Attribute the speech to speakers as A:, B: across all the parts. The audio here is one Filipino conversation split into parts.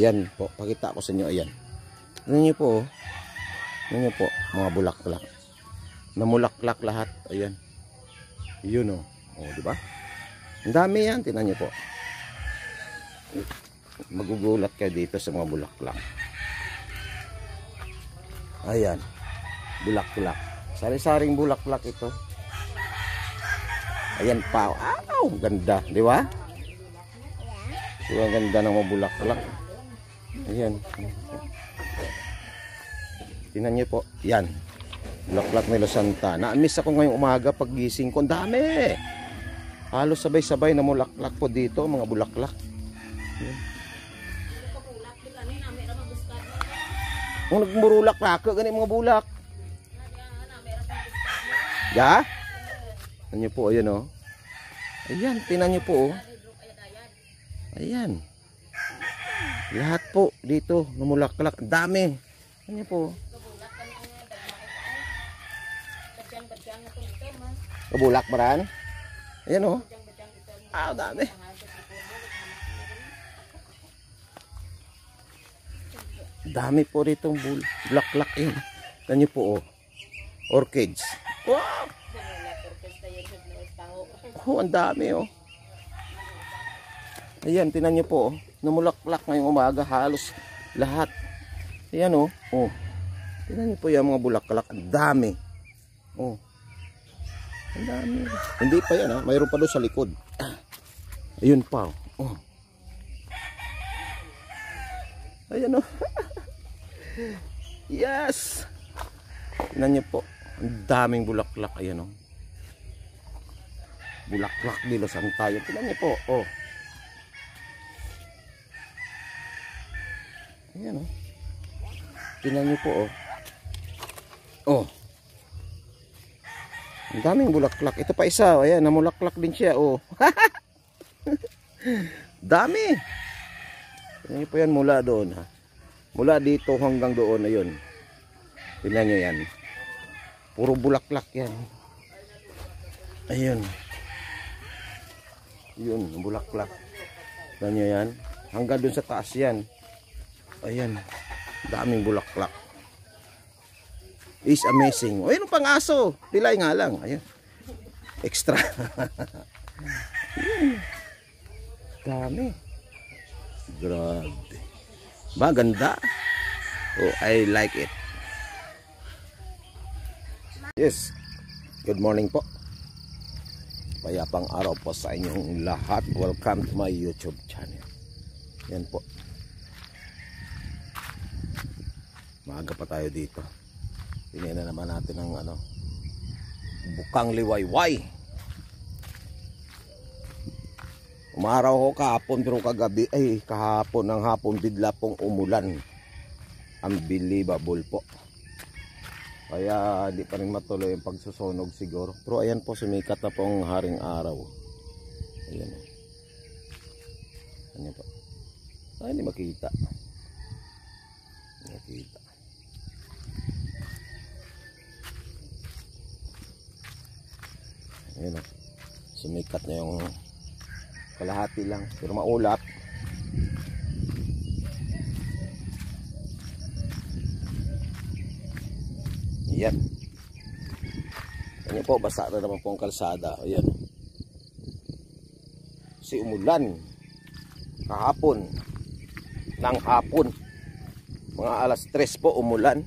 A: Yan po, pakita ko sa inyo. Ayan. Ano nyo po, oh. Ano nyo po, mga bulaklak. Namulaklak lahat. Ayan. Yun, oh. Oh, di ba? Ang dami yan, tingnan nyo po. Magugulat kayo dito sa mga bulaklak. Ayan. Bulaklak. Sari-saring bulaklak ito. Ayan pa. Wow, ganda, di ba? So, ang ganda ng mga bulaklak. Ayan. Tingnan niyo po. Yan. Bulaklak nila Santa. Na-miss ako ngayong umaga pag gising ko. Ang dami. Halos sabay-sabay na bulaklak po dito. Mga bulaklak. Ayan. Kung nagmurulak na ako, ganyan mga bulak. Ya? Tingnan niyo po. Ayan o. Ayan. Tingnan niyo po o. Ayan. Lahat po dito namulaklak. Dami. Ano po? Bulak maran. Ayan oh. Ah, dami. Dami po rito bulaklak yun. Ano po oh. Orchids. Wow. Oh, ang dami oh. Ayan, tinan niyo po oh. Namulaklak ngayong umaga halos lahat. Ayan oh. Oh. Tingnan niyo po yung mga bulaklak. Ang dami. Oh. Ang dami. Hindi pa yan ha. Mayroon pa doon sa likod. Ayun pa oh. Oh. Ayan oh. Yes. Tingnan niyo po. Ang daming bulaklak. Ayan oh. Bulaklak dilo saan tayo. Tingnan niyo po. Oh. Ayan oh. Tingnan niyo po oh. Oh. Ang daming bulaklak. Ito pa isa. Oh. Ayan, namulaklak din siya oh. Dami. Tingnan niyo po yan mula doon ha. Mula dito hanggang doon. Ayun. Tingnan niyo yan. Puro bulaklak yan. Ayun. Yun, bulaklak. Tingnan niyo yan. Hanggang doon sa taas yan. Ayan, daming bulaklak. Is amazing. O, ayun pang aso. Pilay nga lang. Ayan. Extra. Dami. Grabe. Maganda. Oh, I like it. Yes. Good morning po. Payapang araw po sa inyong lahat. Welcome to my YouTube channel. Yan po. Maaga pa tayo dito. Tingnan na naman natin ang ano, bukang liwayway. Umaraw ko kahapon pero kagabi ay kahapon ng hapon bigla pong umulan. Unbelievable po. Kaya di pa rin matuloy yung pagsusunog siguro. Pero ayan po, sumikat na pong haring araw. Ayan. Ayan po. Ay, hindi makita. Hindi makita. Ayan o. Sumikat na yung kalahati lang. Pero maulap. Ayan. Ayan po, basa na naman po ang kalsada. Ayan. Kasi umulan. Kahapon. Nang hapon. Mga alas 3 po umulan.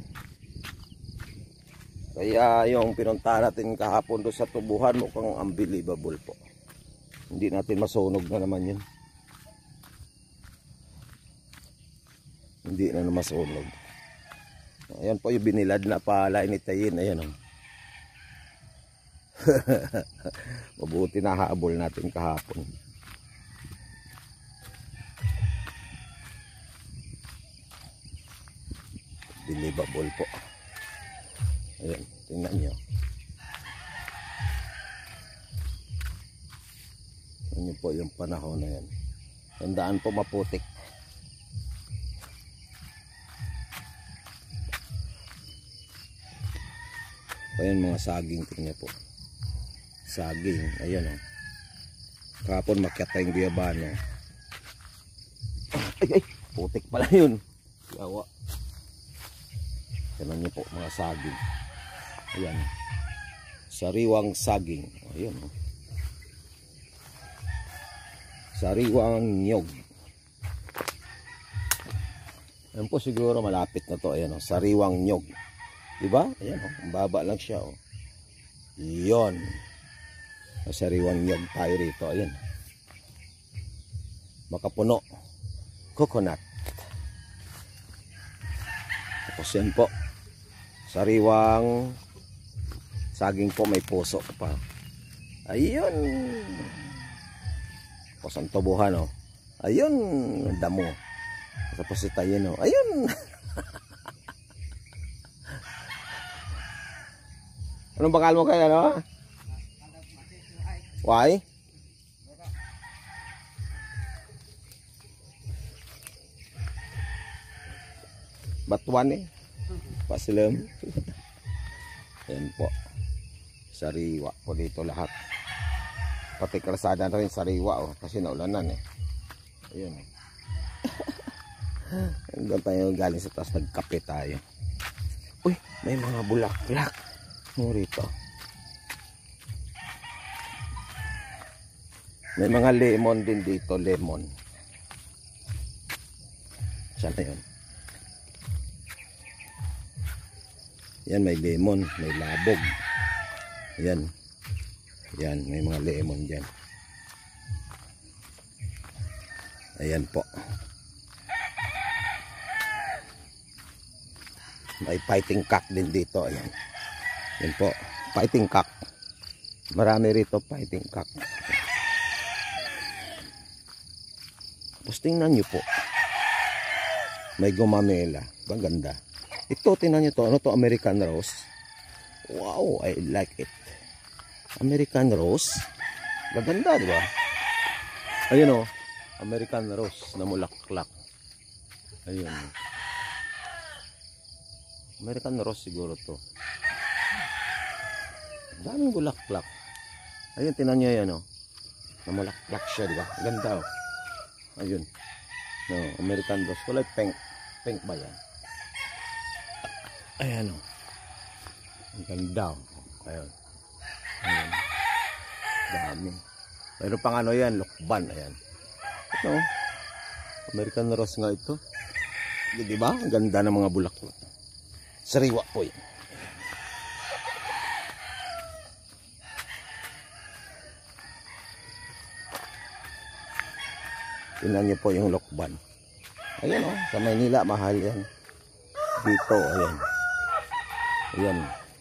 A: Kaya yung pinunta natin kahapon doon sa tubuhan mukhang unbelievable po. Hindi natin masunog na naman yun. Hindi na masunog. Ayan po yung binilad na pala initayin. Ayan o. Mabuti na haabol natin kahapon. Unbelievable po. Ayan, tingnan nyo. Tingnan po yung panahon na yan. Tandaan po maputik. Ayan mga saging, tingnan po. Saging, ayan o. Kahapon makyat tayong guyabano. Ay, ay, Putik pala yun. Yawa. Tignan niyo po mga saging. Ayan. Sariwang saging. Ayan. Sariwang nyog. Ayan po siguro malapit na to. Ayan, sariwang nyog. Diba? Ayan, ang baba lang siya. Yun. Sariwang nyog tayo rito. Ayan. Makapuno. Coconut. Tapos yan po. Sariwang saging po, may puso pa. Ayun. Tapos ang tubuhan, oh. Ayun. Damo. Tapos itayin, oh. Ayun. Anong bakal mo kaya, no? Why? Batuan eh. Pasilam. Ayan po. Sariwa po dito lahat. Pati kalsada na rin sariwa, oh. Kasi naulanan eh. Ayan. Hanggang tayo galing sa taas, nagkape tayo. Uy, may mga bulaklak. Rito. May mga lemon din dito, lemon. Saan na yun? Yan, may lemon, may labog. Yan. Yan, may mga lemon dyan. Ayan po. May fighting cock din dito. Ayan. Yan po. Fighting cock. Marami rito fighting cock. Tapos tingnan nyo po. May gumamela. Maganda. Ito, tingnan nyo to. Ano to? American Rose. Wow, I like it. American Rose. Maganda, di ba? Ayun o. American Rose na mulaklak. Ayun. American Rose siguro to. Daming bulaklak. Ayun, tingnan nyo yan o. Na mulaklak siya, di ba? Ganda o. Ayun. No, American Rose. Kulay pink. Pink ba yan? Ayan o. Ang ganda o. Ayun. Ayun. Dami. Mayroon pang ano yan. Lokban. Ayan. Ito. American Rose nga ito. Di ba? Ang ganda ng mga bulaklak. Sariwa po yan. Tingnan niyo po yung lokban. Ayan o. Sa Maynila, mahal yan. Dito. Ayan. Ayan.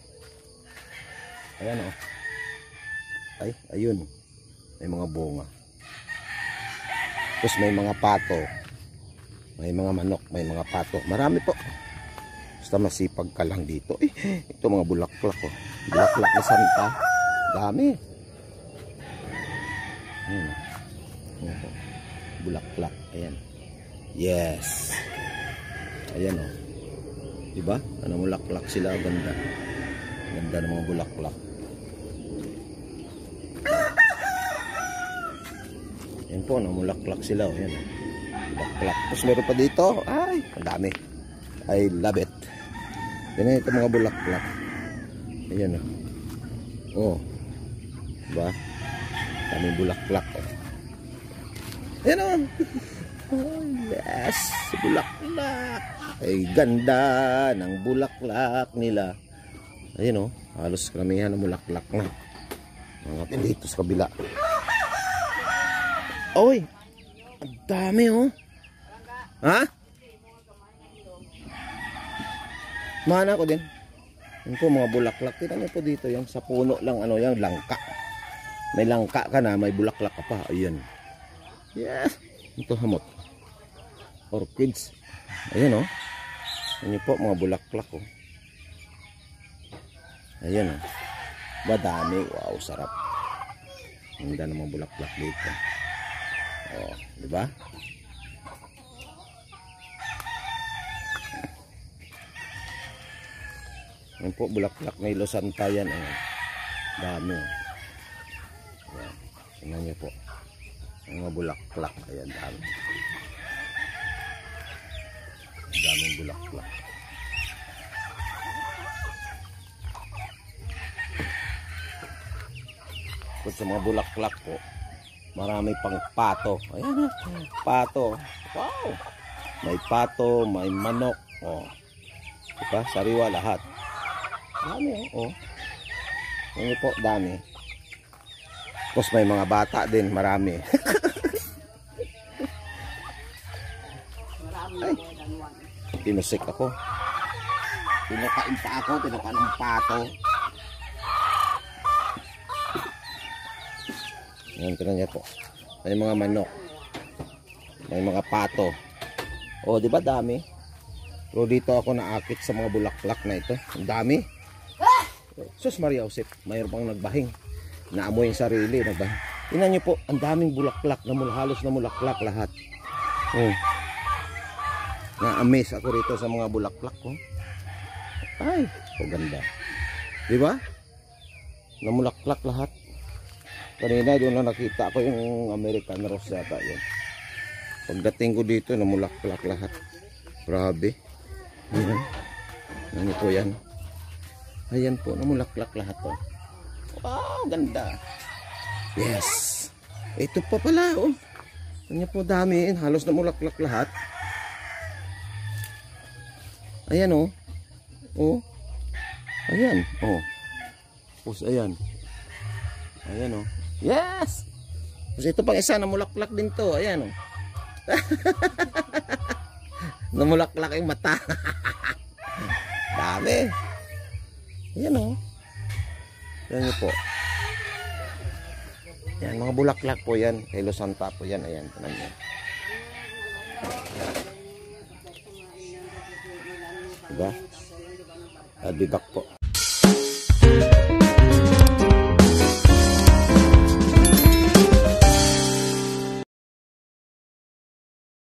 A: Ayan o. Ay, ayun. May mga bunga. Tapos may mga pato. May mga manok. May mga pato. Marami po. Basta masipag ka lang dito. Ito mga bulaklak o. Bulaklak na santa. Dami. Ayan o. Ayan po. Bulaklak. Ayan. Yes. Ayan o. Diba? Ano, bulaklak sila. Ganda. Ganda ng mga bulaklak. Ayan po. Namulaklak sila. Ayan o. Bulaklak. Tapos meron pa dito. Ay, ang dami. I love it. Yan ito mga bulaklak. Ayan o. Oh. Diba? Daming bulaklak o. Ayan o. Oh, yes. Bulaklak. Ay ganda ng bulaklak nila. Ayan o. Halos karamihan ng bulaklak na. Mga dito sa kabila. Oy. Ang dami o. Ha? Mana ko din. Yan po mga bulaklak. Kita niyo po dito. Yung sa puno lang. Ano yan? Langka. May langka ka na. May bulaklak ka pa. Ayan. Yes. Ito hamot. Orchids. Ayan o. Ayan po mga bulaklak o. Ayan o. Madami. Wow, sarap. Ganda ng mga bulaklak dito. O, diba? Ayan po bulaklak na ilosanta yan. Ayan. Dami o. Ayan. Tingnan nyo po. Ang mga bulaklak. Ayan, dami. Daming bulaklak. Kung sa mga bulaklak po, marami pang pato. Ayan, pato. Wow! May pato, may manok. Oh. Diba? Sariwa lahat. Dami, oh. Ano po, dami. Tapos may mga bata din, marami. Ay, tinusik ako. Tinukain pa ako, tinukaan ng pato. Ayan, tingnan niya po. May mga manok. May mga pato. O, di ba dami? Pero dito ako naakit sa mga bulaklak na ito. Ang dami. Sus Maria Josep, mayroon pang nagbahing. Naamoy yung sarili, nagbahing. Tingnan niyo po, ang daming bulaklak, halos na mulaklak lahat. Oh. Na-amaze ako rito sa mga bulaklak ko. Ay, ganda. Di ba? Namulaklak lahat. Kanina doon na nakita ko yung American Rose yata yun. Pagdating ko dito, namulaklak lahat. Grabe. Ayan. Ano po yan? Ayan po, namulaklak lahat to. Wow, ganda. Yes. Ito pa pala, oh. Ayan po, dami. Halos namulaklak lahat. Ayan, oh. Oh. Ayan, oh. Tapos, ayan. Ayan, oh. Yes! Tapos ito pang isa, namulaklak din to. Ayan, oh. Namulaklak yung mata. Dami. Ayan, oh. Ayan po. Ayan, mga bulaklak po yan. Kay Losanta po yan. Ayan, tanan yan. Diba? Bibak po.